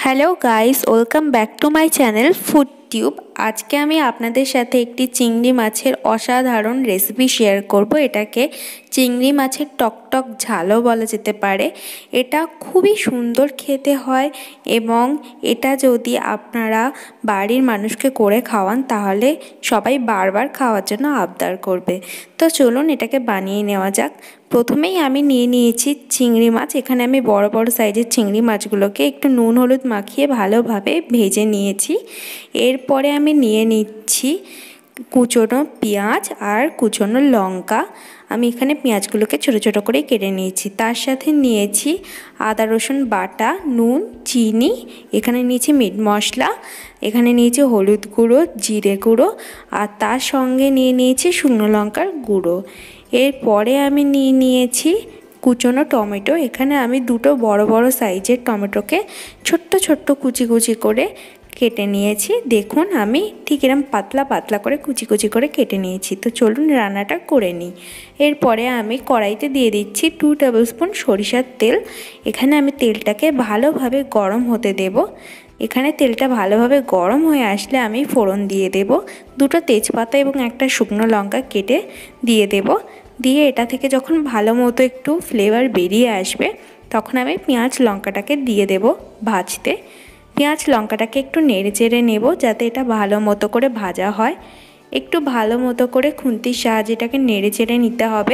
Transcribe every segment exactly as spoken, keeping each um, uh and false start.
Hello guys, welcome back to my channel food tube. আজকে আমি আপনাদের সাথে একটি চিংড়ি মাছের অসাধারণ রেসিপি শেয়ার করব। এটাকে চিংড়ি মাছের টকটক ঝালও বলা যেতে পারে। এটা খুবই সুন্দর খেতে হয় এবং এটা যদি আপনারা বাড়ির মানুষকে করে খাওয়ান তাহলে সবাই বারবার খাওয়ার জন্য আবদার করবে। তো চলুন এটাকে বানিয়ে নেওয়া যাক। প্রথমেই আমি নিয়ে নিয়েছি চিংড়ি মাছ। এখানে আমি বড় বড় সাইজের চিংড়ি মাছগুলোকে একটু নুন হলুদ মাখিয়ে ভালোভাবে ভেজে নিয়েছি। এরপরে আমি নিয়ে নিচ্ছি কুচনো পেঁয়াজ আর কুচনো লঙ্কা। আমি এখানে পেঁয়াজগুলোকে ছোটো ছোটো করে কেটে নিয়েছি। তার সাথে নিয়েছি আদা রসুন বাটা, নুন, চিনি, এখানে নিয়েছি মিট মশলা, এখানে নিয়েছি হলুদ গুঁড়ো, জিরে গুঁড়ো আর তার সঙ্গে নিয়ে নিয়েছি শুকনো লঙ্কার গুঁড়ো। এরপরে আমি নিয়ে নিয়েছি কুচনো টমেটো। এখানে আমি দুটো বড় বড় সাইজের টমেটোকে ছোট্ট ছোট্ট কুচি কুচি করে কেটে নিয়েছি। দেখুন আমি ঠিক এরকম পাতলা পাতলা করে কুচি কুচি করে কেটে নিয়েছি। তো চলুন রান্নাটা করে নিই। এরপরে আমি কড়াইতে দিয়ে দিচ্ছি টু টেবিল স্পুন সরিষার তেল। এখানে আমি তেলটাকে ভালোভাবে গরম হতে দেব। এখানে তেলটা ভালোভাবে গরম হয়ে আসলে আমি ফোড়ন দিয়ে দেব। দুটো তেজপাতা এবং একটা শুকনো লঙ্কা কেটে দিয়ে দেব। দিয়ে এটা থেকে যখন ভালো মতো একটু ফ্লেভার বেরিয়ে আসবে তখন আমি পেঁয়াজ লঙ্কাটাকে দিয়ে দেব ভাজতে। পেঁয়াজ লঙ্কাটাকে একটু নেড়ে চেড়ে নেব যাতে এটা ভালো মতো করে ভাজা হয়। একটু ভালো মতো করে খুন্তির সাহায্যে এটাকে নেড়ে চেড়ে নিতে হবে।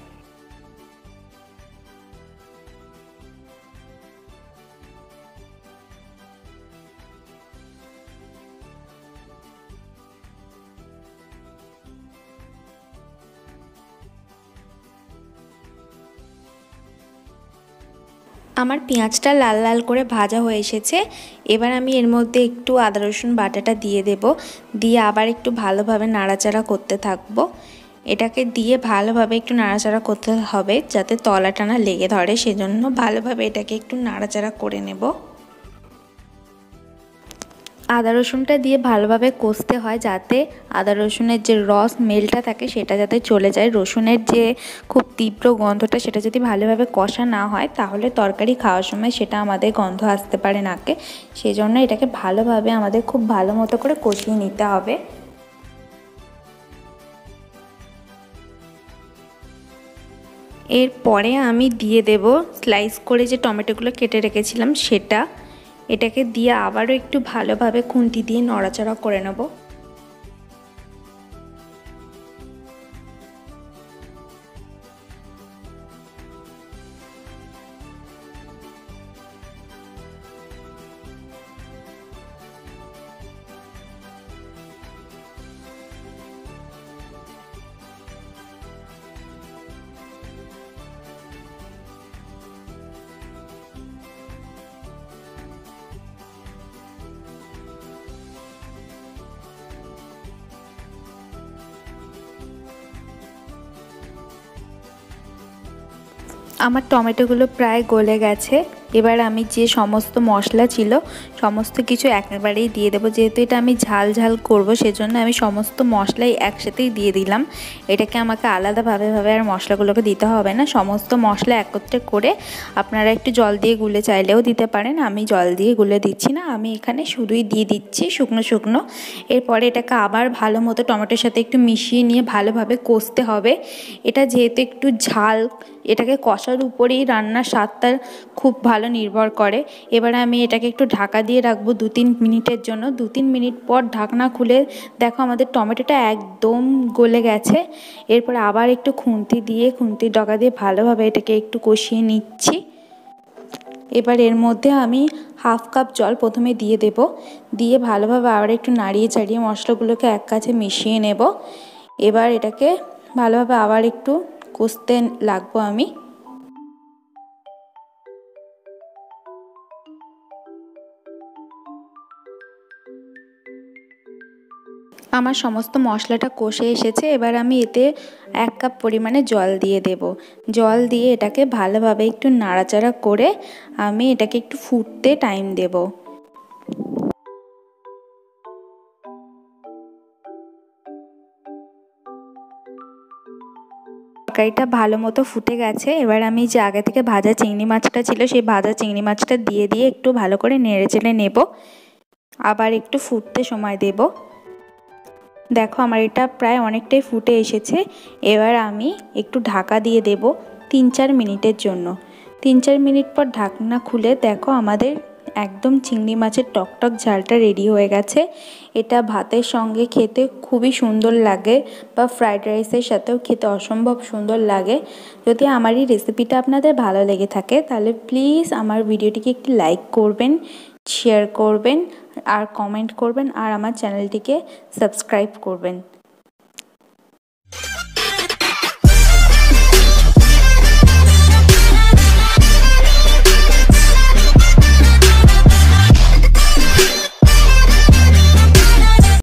আমার পেঁয়াজটা লাল লাল করে ভাজা হয়ে এসেছে। এবার আমি এর মধ্যে একটু আদা রসুন বাটাটা দিয়ে দেব। দিয়ে আবার একটু ভালোভাবে নাড়াচাড়া করতে থাকবো। এটাকে দিয়ে ভালোভাবে একটু নাড়াচাড়া করতে হবে যাতে তলাটা না লেগে ধরে, সেজন্য ভালোভাবে এটাকে একটু নাড়াচাড়া করে নেব। আদা রসুনটা দিয়ে ভালোভাবে কষতে হয় যাতে আদা রসুনের যে রস স্মেলটা থাকে সেটা যাতে চলে যায়। রসুনের যে খুব তীব্র গন্ধটা সেটা যদি ভালোভাবে কষা না হয় তাহলে তরকারি খাওয়ার সময় সেটা আমাদের গন্ধ আসতে পারে নাকে। সেই জন্য এটাকে ভালোভাবে আমাদের খুব ভালো মতো করে কষিয়ে নিতে হবে। এরপরে আমি দিয়ে দেব স্লাইস করে যে টমেটোগুলো কেটে রেখেছিলাম সেটা। এটাকে দিয়ে আবারও একটু ভালোভাবে খুন্তি দিয়ে নড়াচড়া করে নেব। আমার টমেটোগুলো প্রায় গলে গেছে। এবার আমি যে সমস্ত মশলা ছিল সমস্ত কিছু একেবারেই দিয়ে দেবো। যেহেতু এটা আমি ঝাল ঝাল করব সেজন্য আমি সমস্ত মশলাই একসাথেই দিয়ে দিলাম। এটাকে আমাকে আলাদাভাবে ভাবে আর মশলাগুলোকে দিতে হবে না। সমস্ত মশলা একত্রে করে আপনারা একটু জল দিয়ে গুলে চাইলেও দিতে পারেন। আমি জল দিয়ে গুলে দিচ্ছি না, আমি এখানে শুধুই দিয়ে দিচ্ছি শুকনো শুকনো। এরপরে এটাকে আবার ভালো মতো টমেটোর সাথে একটু মিশিয়ে নিয়ে ভালোভাবে কষতে হবে। এটা যেহেতু একটু ঝাল, এটাকে কষার উপরেই রান্নার স্বাদটা খুব ভালো নির্ভর করে। এবারে আমি এটাকে একটু ঢাকা দিয়ে রাখবো দু তিন মিনিটের জন্য। দু তিন মিনিট পর ঢাকনা খুলে দেখো আমাদের টমেটোটা একদম গলে গেছে। এরপর আবার একটু খুন্তি দিয়ে খুন্তির ডগা দিয়ে ভালোভাবে এটাকে একটু কষিয়ে নিচ্ছি। এবার এর মধ্যে আমি হাফ কাপ জল প্রথমে দিয়ে দেব। দিয়ে ভালোভাবে আবার একটু নাড়িয়ে চাড়িয়ে মশলাগুলোকে এক কাছে মিশিয়ে নেব। এবার এটাকে ভালোভাবে আবার একটু কষতে লাগবো আমি। আমার সমস্ত মশলাটা কষে এসেছে। এবার আমি এতে এক কাপ পরিমাণে জল দিয়ে দেব। জল দিয়ে এটাকে ভালোভাবে একটু নাড়াচাড়া করে আমি এটাকে একটু ফুটতে টাইম দেব। তরকারিটা ভালো মতো ফুটে গেছে। এবার আমি যে আগে থেকে ভাজা চিংড়ি মাছটা ছিল সেই ভাজা চিংড়ি মাছটা দিয়ে দিয়ে একটু ভালো করে নেড়ে চেড়ে নেব, আবার একটু ফুটতে সময় দেব। দেখো আমার এটা প্রায় অনেকটাই ফুটে এসেছে। এবার আমি একটু ঢাকা দিয়ে দেব তিন চার মিনিটের জন্য। তিন চার মিনিট পর ঢাকনা খুলে দেখো আমাদের একদম চিংড়ি মাছের টকটক ঝালটা রেডি হয়ে গেছে। এটা ভাতের সঙ্গে খেতে খুবই সুন্দর লাগে বা ফ্রাইড রাইসের সাথেও খেতে অসম্ভব সুন্দর লাগে। যদি আমার এই রেসিপিটা আপনাদের ভালো লেগে থাকে তাহলে প্লিজ আমার ভিডিওটিকে একটি লাইক করবেন, শেয়ার করবেন আর কমেন্ট করবেন আর আমার চ্যানেলটিকে সাবস্ক্রাইব করবেন।